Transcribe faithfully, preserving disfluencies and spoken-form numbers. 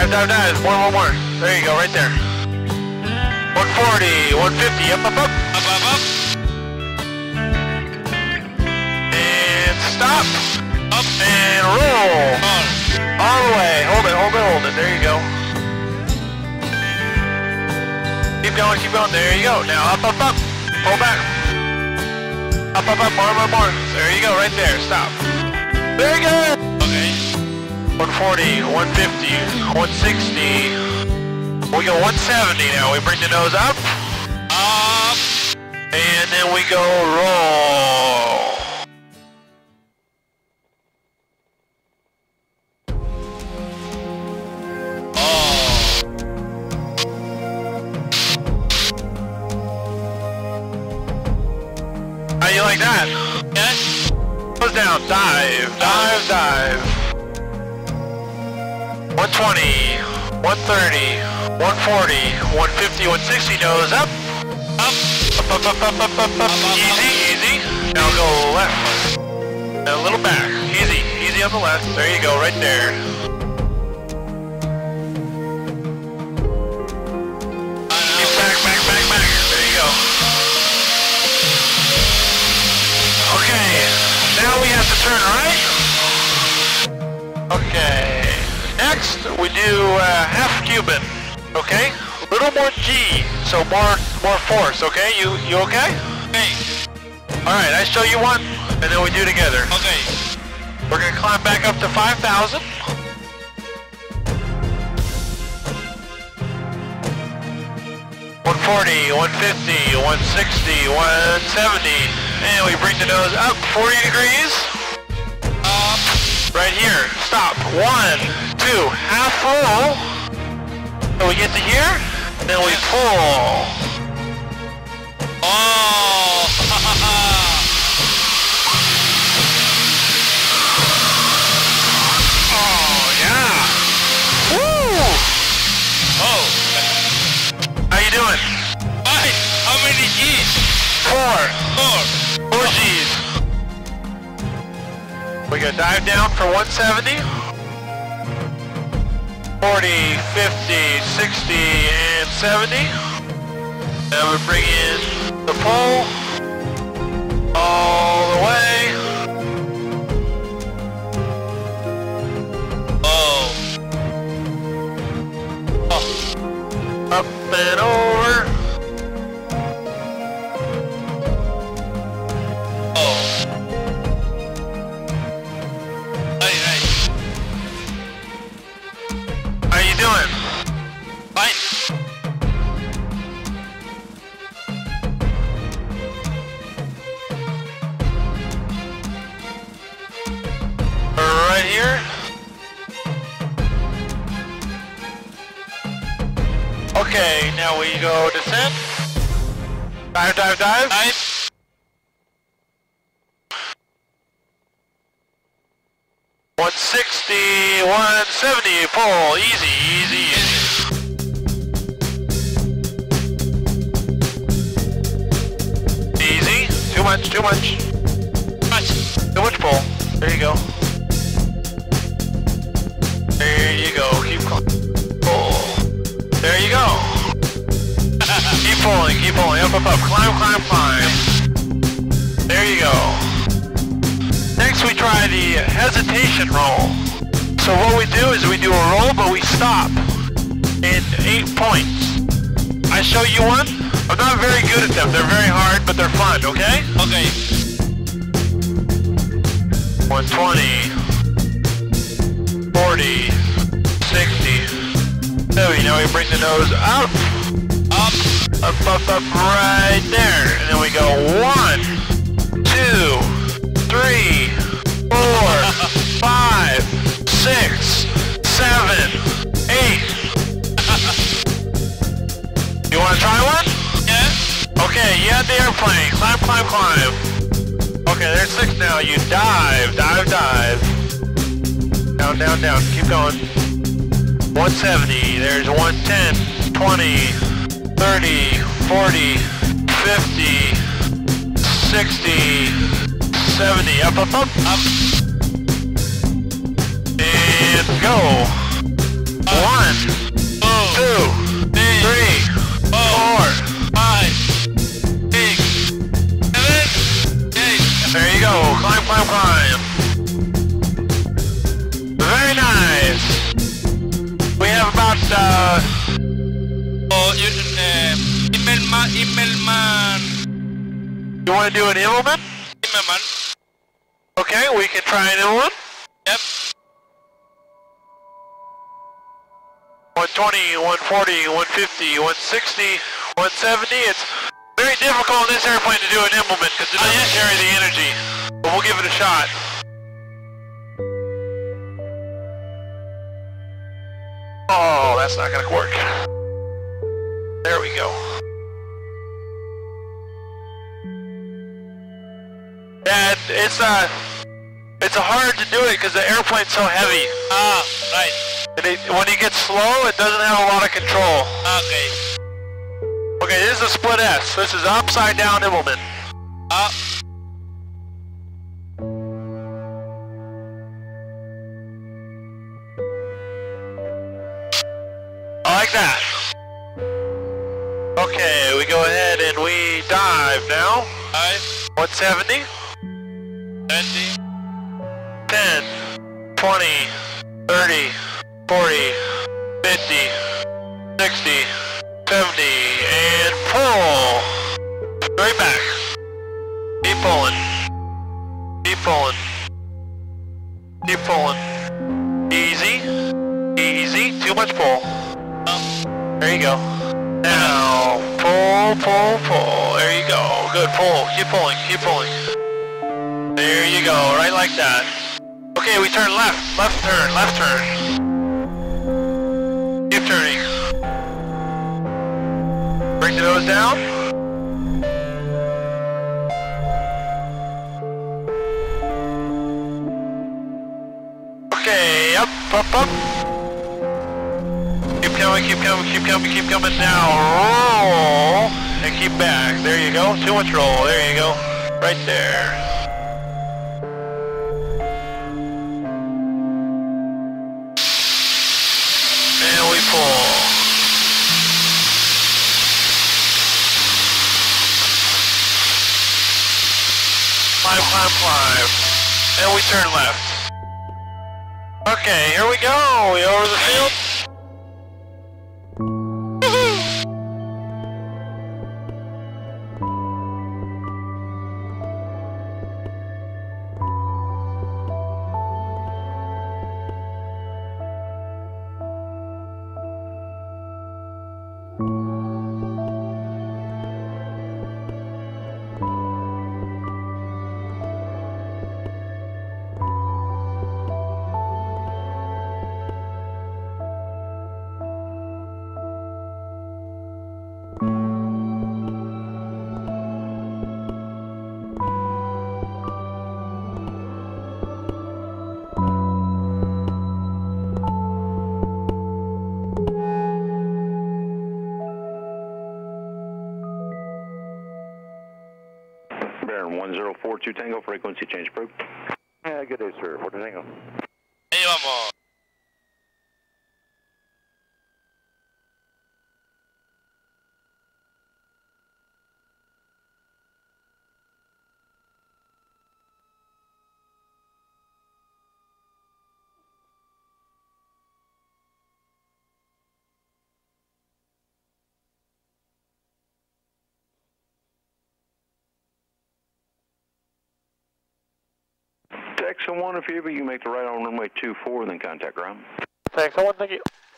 Dive, dive, dive. More, more, more. There you go, right there. one forty, one fifty, up, up, up. Up, up, up. And stop. Up. And roll. On. All the way. Hold it, hold it, hold it. There you go. Keep going, keep going. There you go. Now up, up, up. Pull back. Up, up, up. More, more, more. There you go, right there. Stop. Very good. Okay. one forty, one fifty, one sixty. We go one seventy now. We bring the nose up. Up. And then we go roll. How you like that? Yes. Goes down. Dive, dive, dive. one twenty, one thirty, one forty, one fifty, one sixty. Nose up. Up. Up, up, up, up, up, up, up. Easy, easy. Now go left. A little back. Easy, easy on the left. There you go, right there. Keep back, back, back, back. There you go. Okay, now we have to turn right. Okay, next we do uh, half Cuban. Okay, a little more G, so more more force. Okay, you you okay? Okay. All right, I show you one, and then we do together. Okay. We're gonna climb back up to five thousand. one forty, one fifty, one sixty, one seventy, and we bring the nose up forty degrees. Up. Right here, stop. One, two, half full. So we get to here, then we pull. Oh. Oh, yeah. Woo! Oh. How you doing? Fine. How many G's? Four. Four. Four G's. We gonna dive down for one seventy. forty, fifty, sixty, and seventy. Then we bring in the pull all the way. Oh. Oh. Up and over. Oh. Hey, hey. How you doing? Fine. Right here. Okay, now we go descend. Dive, dive, dive. Nice. one sixty, one seventy, pull. Easy, easy, easy. Easy. Too much, too much. Nice. Too much pull. There you go. There you go. Keep going. Pull. There you go. Keep pulling, keep pulling. Up, up, up. Climb, climb, climb. There you go. Next we try the hesitation roll. So what we do is we do a roll, but we stop in eight points. I show you one. I'm not very good at them. They're very hard, but they're fun, okay? Okay. one twenty, forty, sixty, seventy. Now we bring the nose up, Up. up, up, up, right there. And then we go one, two, three, four, five, six, seven, eight. You want to try one? Yeah. Okay, you had the airplane. Climb, climb, climb. Okay, there's six now. You dive, dive, dive. Down, down, down. Keep going. one seventy. There's one ten, twenty, thirty, forty, fifty, sixty, seventy. Up, up, up. Up. And go. One, you, uh, Immelman, Immelman, You want to do an Immelman? Immelman. Okay, we can try an Immelman. Yep. one twenty, one forty, one fifty, one sixty, one seventy. It's very difficult in this airplane to do an Immelman because it doesn't Oh, yes. carry the energy. But we'll give it a shot. Oh, that's not going to work. There we go. And it's uh, it's hard to do it because the airplane's so heavy. Ah, right. And it, when you get slow, it doesn't have a lot of control. Okay. Okay, this is a split S. This is upside down Immelman. Ah. I like that. Okay, we go ahead and we dive now. Five, one seventy, twenty, ten, twenty, thirty, forty, fifty, sixty, seventy, and pull. Right back. Keep pulling. Keep pulling. Keep pulling. Easy. Easy. Too much pull. Oh, there you go. Now, pull, pull, pull. There you go. Good. Pull. Keep pulling. Keep pulling. There you go. Right like that. Okay, we turn left. Left turn. Left turn. Keep turning. Bring the nose down. Okay, up, up, up. Keep coming, keep coming, keep coming, keep coming. Now roll and keep back. There you go. Too much roll. There you go. Right there. And we pull. Climb, climb, climb. And we turn left. Okay, here we go. We over the field. Baron one zero four two Tango, frequency change approved. Yeah, good day, sir. What is Tango? ahí vamos. Texan one, if you ever you make the right on runway two four, then contact ground. Thanks, I want to thank you.